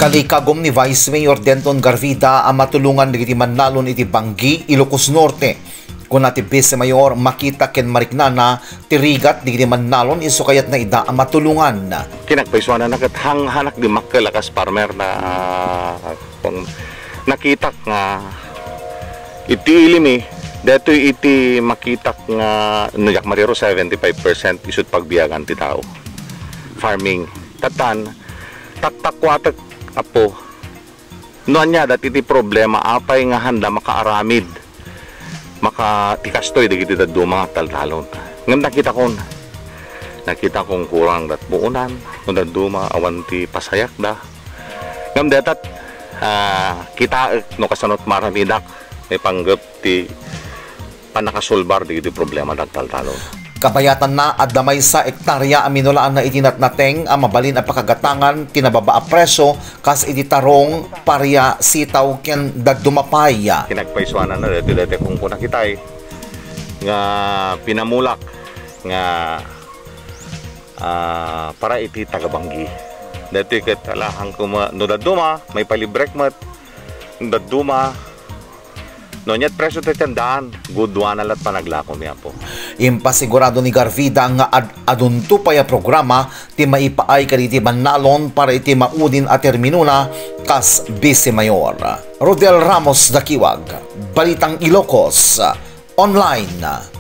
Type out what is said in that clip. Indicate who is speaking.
Speaker 1: Talikagom ni Vice Mayor Denton Garvida ang matulungan digiti Manlalon iti Banggi, Ilocos Norte. Kung nati Vice Mayor makita ken mariknana tirigat digiti Manlalon iso kayat na ida ang matulungan.
Speaker 2: Kinagpaisuan na hanak di makalakas farmer na kung nakita nga iti ilimi dito iti makita nga nuyak mariro 75% isut pagbiyagan ti tao. Farming tatan taktakwatek apo noan niya dati iti problema apay nga handa makaaramid makatikastoy digiti daddo mga taltalon ngam nakita kong kurang dat buunan no daddo awan ti pasayak da ngam datat kita no kasanot maramidak may panggap ti panakasolbar digiti problema dat taltalon.
Speaker 1: Kabayatan na at damay sa ektarya aminolaan na itinatnateng ang mabalin ang pakagatangan tinababa a preso kas ititarong parya sitaw ken dagdumapay.
Speaker 2: Kinagpaisuanan na dati kung nakitay nga pinamulak nga para iti tagabanggi. Dati ket alahang kuma no daduma may palibrek mat daduma no nyat preso ti tandaan gudwan alat panaglakom yan po.
Speaker 1: Impasigurado ni Garvida nga adunto pa ya programa ti maipaay kaditi Manlalon para iti maudin at terminuna kas Vice Mayor. Rodel Ramos Dakiwag, Balitang Ilocos Online.